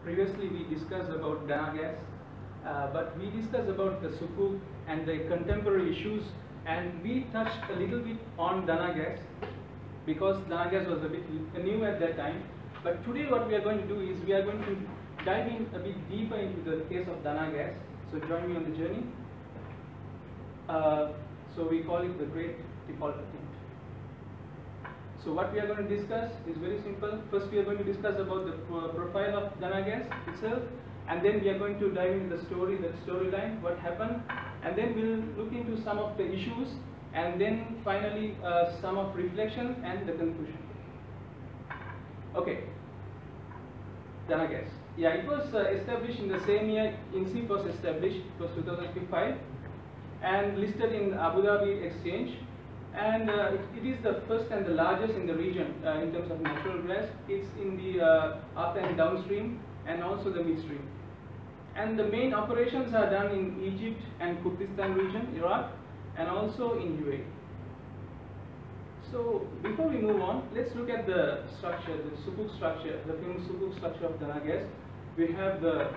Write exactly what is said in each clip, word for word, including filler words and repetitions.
previously we discussed about Dana Gas, uh, but we discussed about the Sukuk and the contemporary issues, and we touched a little bit on Dana Gas because Dana Gas was a bit new at that time. But today what we are going to do is we are going to dive in a bit deeper into the case of Dana Gas. So join me on the journey. Uh, so we call it the Great Default Attempt. So what we are going to discuss is very simple. First we are going to discuss about the pro profile of Dana Gas itself, and then we are going to dive into the story, the storyline, what happened, and then we'll look into some of the issues, and then finally uh, some of reflection and the conclusion. Okay, Dana Gas. Yeah, it was uh, established in the same year INCEIF was established. It was two thousand five and listed in Abu Dhabi Exchange. And uh, it, it is the first and the largest in the region uh, in terms of natural gas. It's in the uh, up and downstream and also the midstream. And the main operations are done in Egypt and Kurdistan region, Iraq, and also in U A E. So before we move on, let's look at the structure, the Sukuk structure, the famous Sukuk structure of Dana Gas. We have the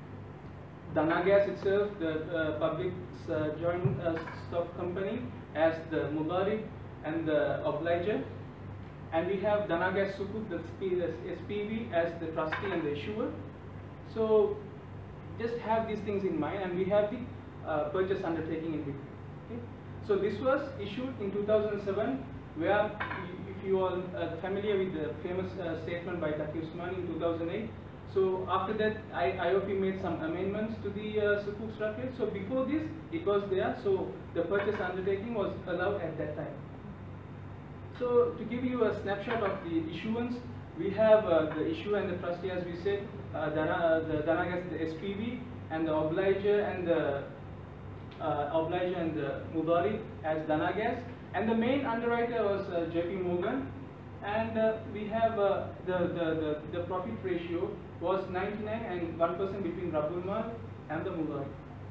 Dana Gas itself, the uh, public uh, joint uh, stock company, as the Mudarib and the Obliger, and we have Dana Gas Sukuk, the S P V, as the trustee and the issuer. So just have these things in mind, and we have the uh, purchase undertaking in between. Okay? So this was issued in two thousand seven, where if you are uh, familiar with the famous uh, statement by Taqi Usmani in two thousand eight. So after that, I O P made some amendments to the uh, Sukuk structure. So before this, it was there. So the purchase undertaking was allowed at that time. So to give you a snapshot of the issuance, we have uh, the issuer and the trustee, as we said, uh, Dana, uh, the Dana Gas, the S P V, and the obliger and the uh, obliger and the Mudarib as Dana Gas, and the main underwriter was uh, J P Morgan, and uh, we have uh, the, the the the profit ratio was ninety-nine and one percent between Rabbul Mal and the Mudarib.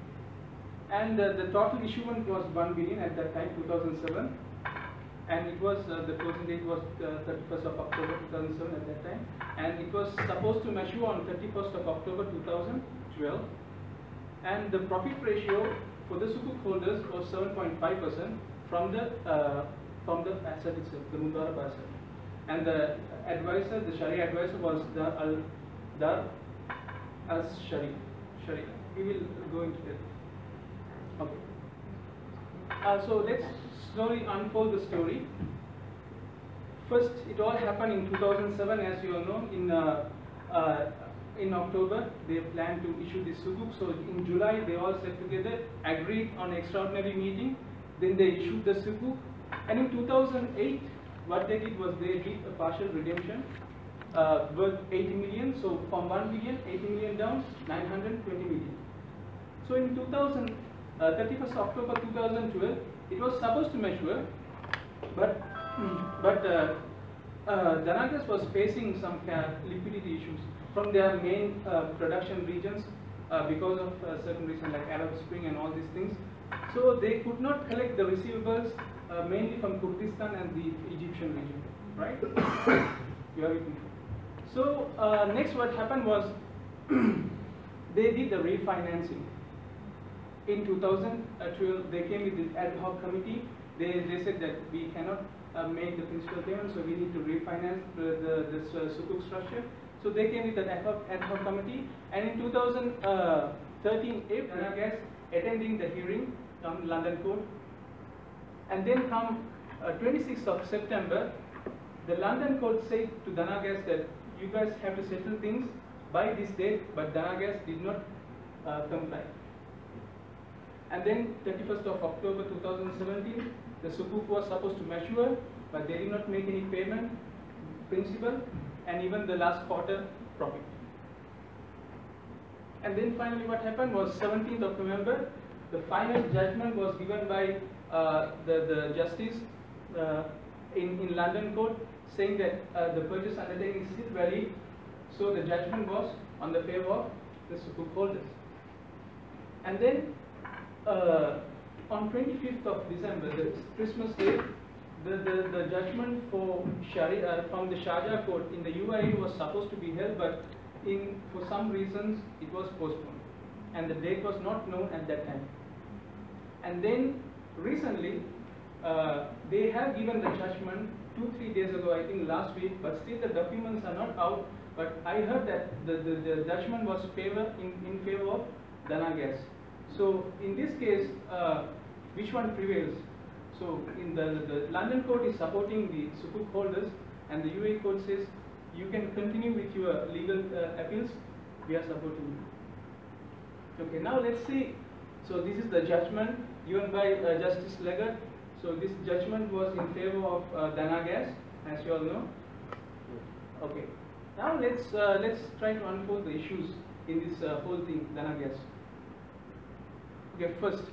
And uh, the total issuance was one billion at that time, two thousand seven, and it was uh, the closing date was uh, thirty-first of October two thousand seven at that time, and it was supposed to mature on thirty-first of October two thousand twelve, and the profit ratio for the Sukuk holders was seven point five percent from the uh, from the asset itself, the Mudarib asset, and the advisor, the Sharia advisor, was the Al Dar as Sharia. Sharia. We will go into that. Okay. Uh, so let's slowly unfold the story. First, it all happened in two thousand seven, as you all know. In uh, uh, in October, they planned to issue this Sukuk. So in July, they all sat together, agreed on an extraordinary meeting. Then they issued the Sukuk. And in two thousand eight, what they did was they did a partial redemption uh, worth eighty million. So from one billion, eighty million down, nine hundred twenty million. So in two thousand, uh, thirty-first October two thousand twelve, it was supposed to mature, but but uh, uh, Dana Gas was facing some liquidity issues from their main uh, production regions uh, because of uh, certain reasons like Arab Spring and all these things. So they could not collect the receivables uh, mainly from Kurdistan and the Egyptian region, right? You are with me. So uh, next, what happened was they did the refinancing. In two thousand twelve, they came with the ad hoc committee. They they said that we cannot uh, make the principal payment, so we need to refinance the, the this uh, Sukuk structure. So they came with an ad hoc, ad hoc committee, and in two thousand thirteen, Dana Gas attending the hearing on London Court, and then come uh, twenty-sixth of September, the London Court said to Dana Gas that you guys have to settle things by this date, but Dana Gas did not uh, comply. And then thirty-first of October two thousand seventeen, the Sukuk was supposed to mature, but they did not make any payment, principal, and even the last quarter profit. And then finally what happened was seventeenth of November, the final judgment was given by uh, the, the justice uh, in, in London Court, saying that uh, the purchase undertaking is still valid. So the judgment was on the favor of the Sukuk holders. And then uh, on twenty-fifth of December, the Christmas Day, the, the, the judgment for Sharia, uh, from the Sharjah court in the U A E was supposed to be held, but in for some reasons it was postponed, and the date was not known at that time. And then recently, uh, they have given the judgment two, three days ago, I think last week, but still the documents are not out. But I heard that the, the, the judgment was favor in, in favor of Dana Gas. So in this case, uh, which one prevails? So in the, the London court is supporting the Sukuk holders, and the U A E court says you can continue with your legal uh, appeals, we are supporting you. Okay, now let's see. So this is the judgment given by uh, Justice Leggett. So this judgment was in favor of uh, Dana Gas, as you all know. Okay, now let's uh, let's try to unfold the issues in this uh, whole thing, Dana Gas. Okay, first,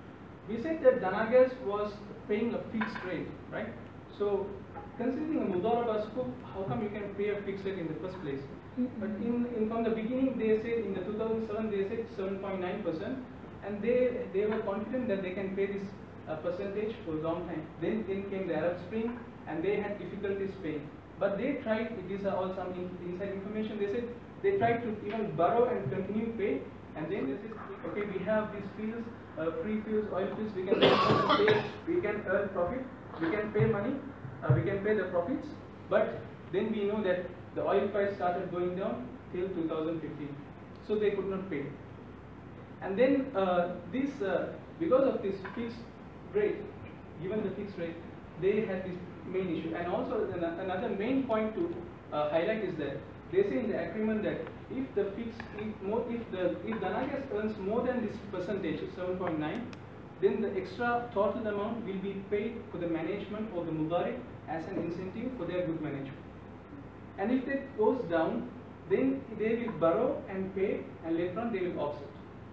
we said that Dana Gas was paying a fixed rate, right? So considering a Mudaraba scope, how come you can pay a fixed rate in the first place? Mm-hmm. But in, in from the beginning, they said in the two thousand seven, they said seven point nine percent, and they they were confident that they can pay this uh, percentage for a long time. Then then came the Arab Spring, and they had difficulties paying. But they tried. These are all some in, inside information. They said they tried to even borrow and continue pay, and then they said, okay, we have these fields, uh, free fields, oil fields. We can pay, we can earn profit, we can pay money, uh, we can pay the profits. But then we know that the oil price started going down till two thousand fifteen, so they could not pay. And then uh, this, uh, because of this fixed rate, given the fixed rate, they had this main issue. And also another main point to uh, highlight is that they say in the agreement that if the fixed, if, more, if the if Dana Gas earns more than this percentage, seven point nine, then the extra total amount will be paid for the management of the Mubarak as an incentive for their good management. And if that goes down, then they will borrow and pay, and later on they will offset.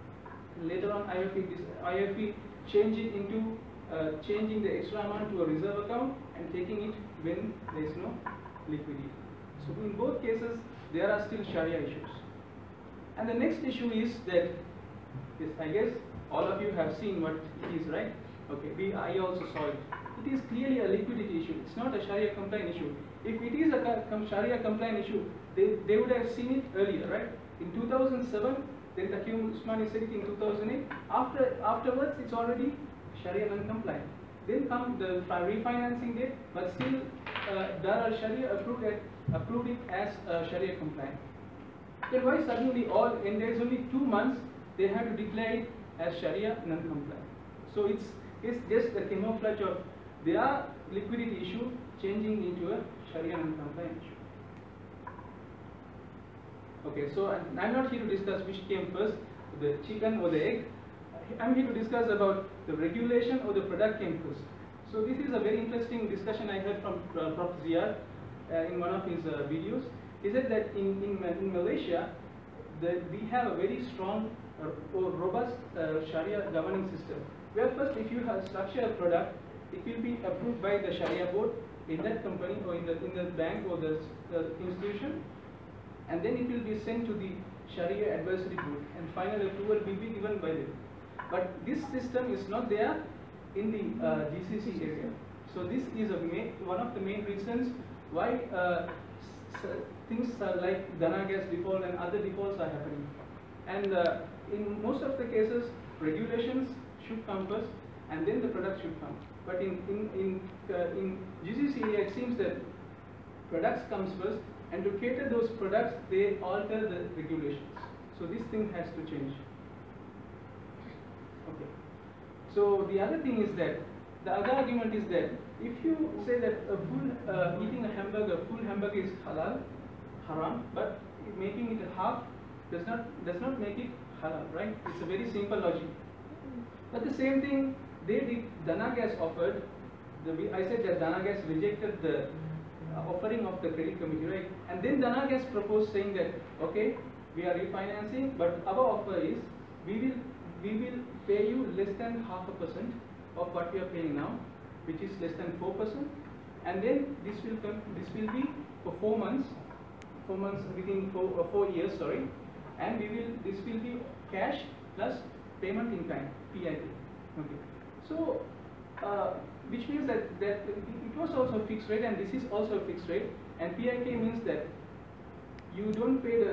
Later on, I F E, this, I F E change it into uh, changing the extra amount to a reserve account and taking it when there is no liquidity. So in both cases, there are still Sharia issues. And the next issue is that, yes, I guess all of you have seen what it is, right? Okay, we, I also saw it. It is clearly a liquidity issue. It's not a Sharia compliant issue. If it is a Sharia compliant issue, they, they would have seen it earlier, right? In two thousand seven, then Taqiyum Usmani said it in two thousand eight. After, afterwards, it's already Sharia non-compliant. Then come the refinancing date, but still uh, Dar al-Sharia approved it, approved it as uh, Sharia compliant. Then why suddenly all, and there's only two months, they have to declare it as Sharia non-compliant. So it's, it's just a camouflage of their liquidity issue changing into a Sharia non-compliant issue. Okay, so I'm not here to discuss which came first, the chicken or the egg. I'm here to discuss about the regulation or the product came first. So this is a very interesting discussion I heard from uh, Prof Ziyad uh, in one of his uh, videos. He said that in, in, in Malaysia, the, we have a very strong uh, or robust uh, Sharia governing system, where first if you have structure a product, it will be approved by the Sharia board in that company or in the, in the bank or the uh, institution, and then it will be sent to the Sharia advisory board, and final approval will be given by them. But this system is not there in the uh, G C C area. So this is a main, one of the main reasons why uh, things uh, like Dana Gas default and other defaults are happening. And uh, in most of the cases, regulations should come first, and then the product should come. But in in in, uh, in G C C area, it seems that products comes first, and to cater those products, they alter the regulations. So this thing has to change. Okay. So the other thing is that the other argument is that if you say that a full uh, eating a hamburger, full hamburger is halal, haram, but making it half does not does not make it halal, right? It's a very simple logic. But the same thing they did. Dana Gas offered. The, I said that Dana Gas rejected the uh, offering of the credit committee, right? And then Dana Gas proposed saying that okay, we are refinancing, but our offer is we will we will pay you less than half a percent of what we are paying now, which is less than four percent, and then this will come. This will be for four months, four months within four uh, four years, sorry, and we will. This will be cash plus payment in kind, P I K. Okay. So, uh, which means that that it was also fixed rate, and this is also a fixed rate, and P I K means that you don't pay the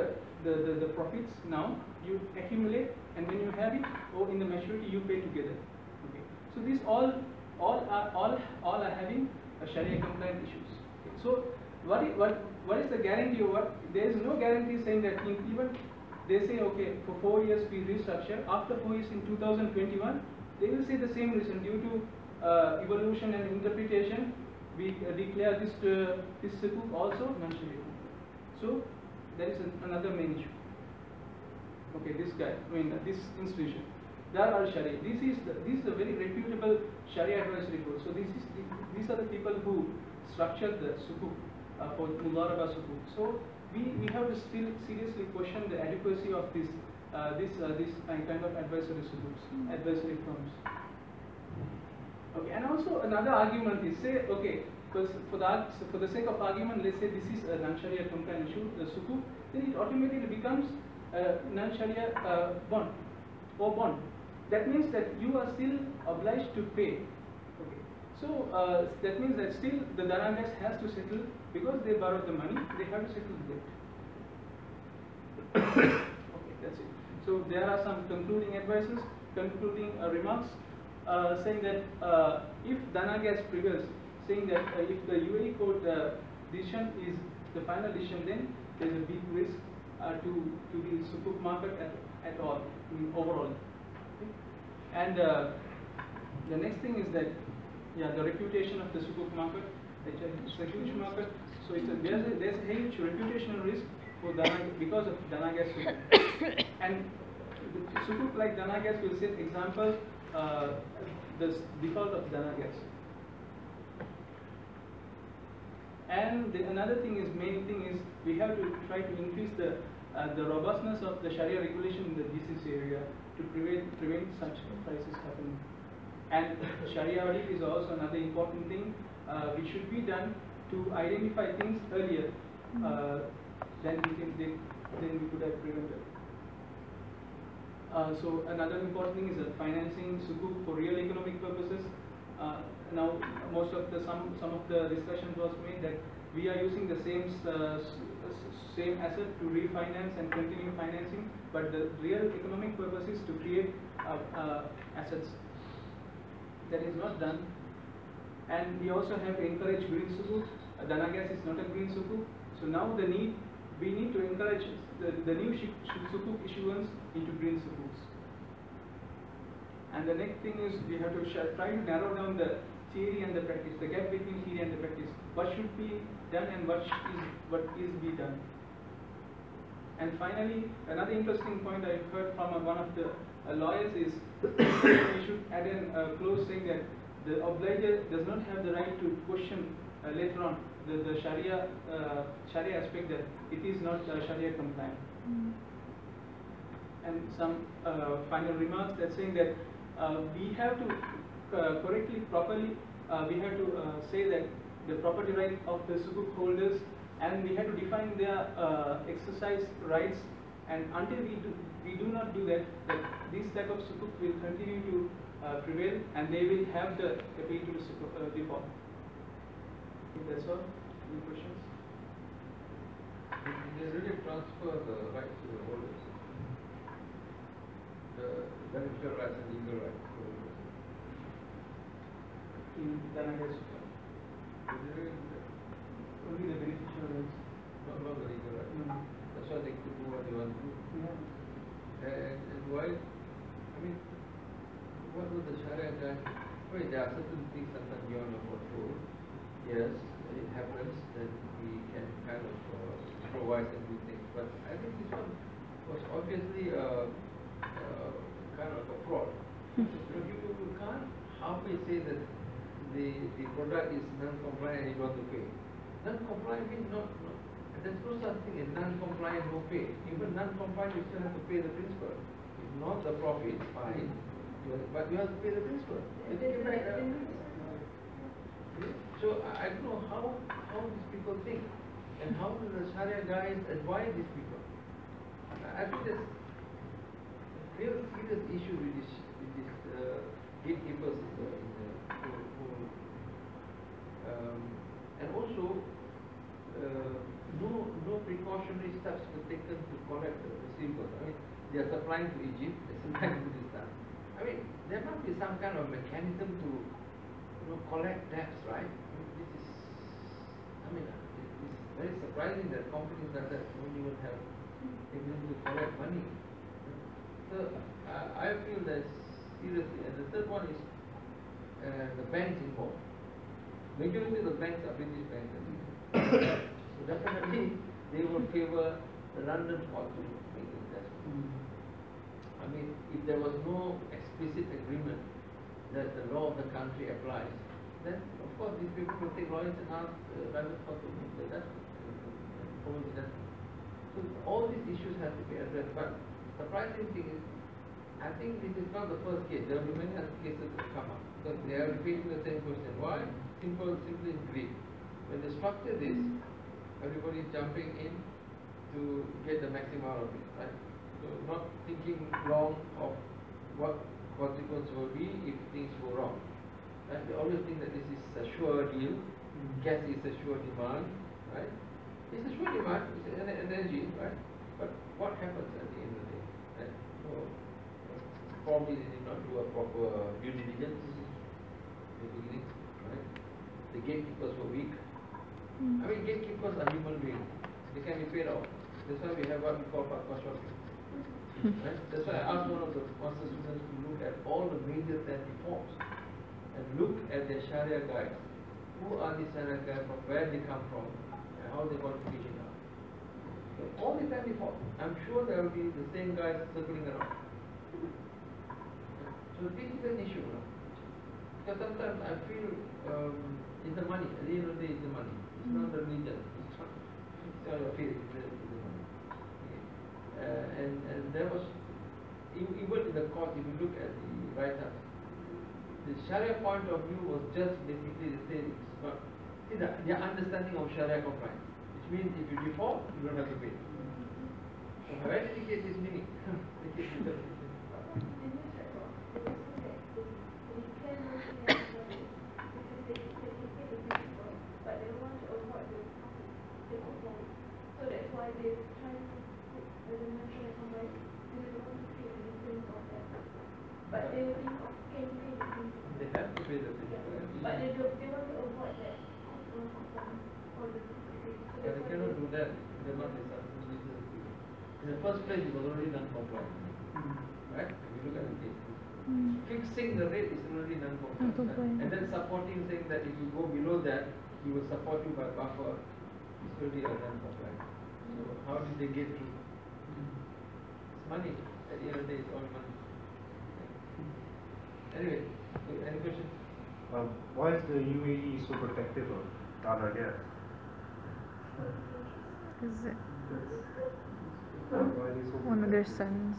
the, the, the profits now, you accumulate, and when you have it, or in the maturity, you pay together. Okay. So these all, all are all all are having a Sharia compliant issues. Okay. So what is, what what is the guarantee over? There is no guarantee saying that in even they say okay for four years we restructure. After four years in two thousand twenty-one, they will say the same reason due to uh, evolution and interpretation. We uh, declare this uh, this sukuk also non-Sharia. So there is an, another main issue. Okay, this guy, I mean uh, this institution, Dar al Sharia. This is the, this is a very reputable Sharia advisory board. So this is the, these are the people who structured the sukuk uh, for Mudaraba sukuk. So we we have to still seriously question the adequacy of this uh, this uh, this kind of advisory sukuks, advisory firms. Okay, and also another argument is say okay. Because for that, for the sake of argument, let's say this is a non-Sharia compliant issue, the sukuk, then it automatically becomes a non-Sharia uh, bond or bond. That means that you are still obliged to pay. Okay. So uh, that means that still the Darangas has to settle because they borrowed the money, they have to settle the debt. Okay, that's it. So there are some concluding advices, concluding uh, remarks, uh, saying that uh, if Danagas prevails, saying that uh, if the U A E court uh, decision is the final decision, then there is a big risk uh, to to the sukuk market at, at all, I mean, overall. Okay. And uh, the next thing is that yeah, the reputation of the sukuk market. It's a, it's a huge market, so it's a, there's a there's a huge reputational risk for Danagas because of Danagas sukuk. And the sukuk like Danagas will set example uh, the default of Danagas. And the, another thing is, main thing is, we have to try to increase the uh, the robustness of the Sharia regulation in the G C C area to prevent prevent such crises happening. And Sharia audit is also another important thing uh, which should be done to identify things earlier uh, than we can then, then we could have prevented. Uh, so another important thing is that financing sukuk for real economic purposes. Uh, now most of the some some of the discussions was made that we are using the same uh, same asset to refinance and continue financing, but the real economic purpose is to create uh, uh, assets. That is not done. And we also have to encourage green sukuk. Uh, Danagas is not a green sukuk, so now the need we need to encourage the, the new sukuk issuance into green sukuks. And the next thing is we have to try to narrow down the theory and the practice, the gap between theory and the practice. What should be done and what is what is be done. And finally, another interesting point I heard from uh, one of the uh, lawyers is we should add a uh, clause saying that the obliger does not have the right to question uh, later on the, the Sharia uh, Sharia aspect that it is not uh, Sharia compliant. Mm. And some uh, final remarks that saying that uh, we have to uh, correctly, properly, uh, we have to uh, say that the property right of the sukuk holders, and we have to define their uh, exercise rights. And until we do, we do not do that, that this type of sukuk will continue to uh, prevail, and they will have the ability to sukuk, uh, default. I think that's all. Any questions? They really transfer the rights to the holders. The beneficial rights and legal rights. In Danagas, only the beneficial rights. Not, not the legal rights. No. That's why they could do what they want to do. Yeah. And, and why? I mean, what would the Sharia guy? Well, there are certain things sometimes beyond our control. Yes, it happens that we can kind of uh, improvise and do things. But I think this one was obviously uh, uh, kind of a fraud. You, you, you can't halfway say that the the product is non-compliant and you want to pay. Non-compliant means not, not there's no such thing as non-compliant no pay. Even non-compliant you still have to pay the principal. If not the profit, fine. You have, but you have to pay the principal. You think it right? So I don't know how how these people think and how do the Sharia guys advise these people. I think there's a real serious issue with this with this uh, gatekeepers in the, in the who, who, um, and also uh, no no precautionary steps were taken to collect the receivables? I mean, they are supplying to Egypt, they are supplying to this stuff. I mean, there must be some kind of mechanism to, you know, collect debts, right? I mean, this is, I mean, it's very surprising that companies like that don't even have ability to collect money. So uh, I feel that seriously, and the third one is uh, the banks involved. Majority of the banks are British banks. So definitely they will favor the London court to make investment. I mean, if there was no explicit agreement that the law of the country applies, then of course these people will take lawyers and ask the London court to make the investment. So all these issues have to be addressed. But surprising thing is, I think this is not the first case. There will be many other cases that come up. Because they are repeating the same question. Why? Simple, simply greed. When they structure this, everybody is jumping in to get the maximum out of it, right? So not thinking long of what consequence will be if things go wrong. Right? They always think that this is a sure deal. Mm-hmm. Gas is a sure demand, right? It's a sure demand, it's an energy, right? But what happens at the end of the day? Right? So, probably they did not do a proper due diligence in the beginning, right? The gatekeepers were weak. Mm. I mean, gatekeepers are human beings. They can be paid off. That's why we have what we call partner shopping. Right? That's why I asked one of the master students to look at all the major ten defaults and look at their Sharia guides. Who are these Sharia guides, from where they come from, and how they got figured out. So all the ten defaults, I'm sure there will be the same guys circling around. So this is an issue now. Because sometimes I feel um, it's the money. At the end of the day, it's the money. It's mm. not the religion. It's not, it's not your faith. It's the, it's the money. Okay. Uh, and and there was even in the court, if you look at the write-ups, the Sharia point of view was just basically the same. It's not. See, the, their understanding of Sharia compliance, which means if you default, you don't have to pay. So where did he get this meaning? So that's why they're trying to put the dimension and combine, they don't want to pay anything of that. But they will think of can pay the thing. They have to pay the thing. Yeah. But they, do, they want to avoid that all the things. So yeah, they cannot do that. They must be something. In the first place, it was already non-compliant. Mm. Right? If you look at the case. Mm. Fixing the rate is already non-compliant. And then supporting, saying that if you go below that, he will support you by buffer. It's already a non-compliant. So how did they get through? It's money. At the end of the day, it's all money. Anyway, any questions? Um, why is the U A E so protective of Ghana gas? Is it Why are they so one of their sons?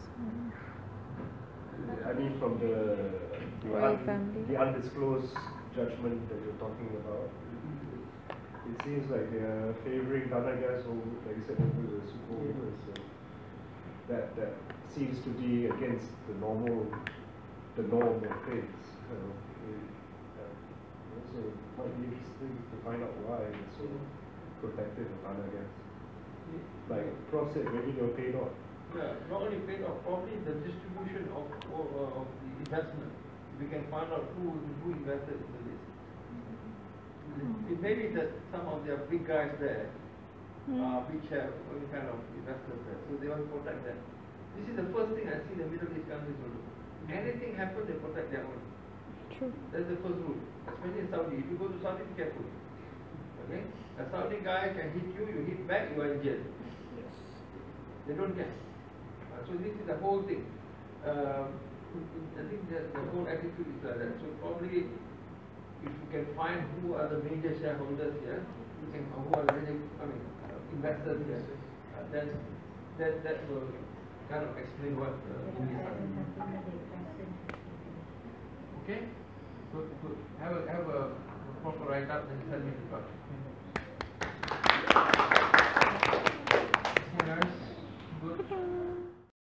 I mean, from the the, Royal un, family. the undisclosed judgment that you're talking about, it seems like they are favoring Ghana gas over, like you said, over the Sukuk. So that that seems to be against the normal, the norm of things. So, uh, so it might be interesting to find out why it's so protective of Ghana gas. Like Prof said, maybe they'll pay off. Yeah, not only paid off, probably the distribution of of, uh, of the investment. We can find out who who invested into this. Mm-hmm. It may be that some of their big guys there, mm-hmm. uh, which have any kind of investors there, so they want to protect them. This is the first thing I see the Middle East countries will do. Anything happens, they protect their own. True. That's the first rule, especially in Saudi. If you go to Saudi, be careful. Okay, a Saudi guy can hit you, you hit back, you are in jail. Yes. They don't care. Uh, so this is the whole thing. Um, I think the, the whole attitude is like that. So probably, if you can find who are the major shareholders here, you can who are the major, I mean, uh, investors here, uh, then that that will kind of explain what uh, in this okay. Good, good. Have a have a proper write up and tell me the project.